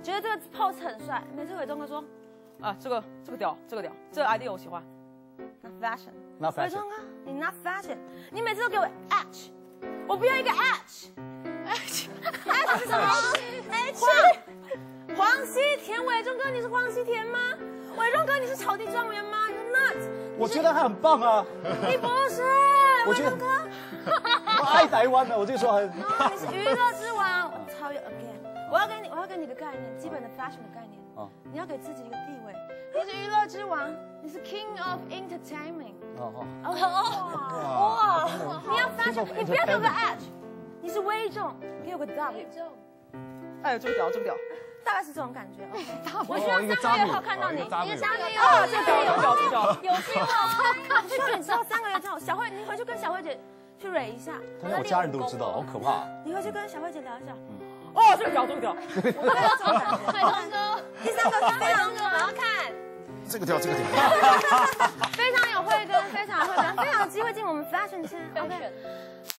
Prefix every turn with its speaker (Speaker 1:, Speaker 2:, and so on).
Speaker 1: 觉得这个 pose 很帅。每次伟忠哥说，啊，这个屌，这个 idea 我喜欢。Not fashion。伟忠哥，你 not fashion， 你每次都给我 H， 我不要一个 H。H 是什么 ？H。黄西田，伟忠哥，你是黄西田吗？伟忠哥，你是草地状元吗 ？You're not。
Speaker 2: 我觉得他很棒啊。
Speaker 1: 你不是，伟忠哥。
Speaker 2: 我爱台湾的，我就说很。
Speaker 1: 你是娱乐之王，我超越 again。我要给你一个概念，基本的 fashion 的概念。哦。你要给自己一个地位，你是娱乐之王，你是 king of entertainment。哇！你要 fashion， 你不要给我个 H， 你是威重，给我个 W。哎，这个屌。大概是这种感觉。我需要3个月后看到你。你3个月后，这个有希望。需要你知道3个月之后，小慧，你回去跟小慧姐去蕊一下。
Speaker 2: 他连我家人都知道，好可怕。
Speaker 1: 你回去跟小慧姐聊一下。哦，这个屌。我要这种感觉。伟忠哥，第3个是非常哥，我要看。
Speaker 2: 这个屌。
Speaker 1: 非常有慧根，非常有机会进我们 fashion 圈。OK。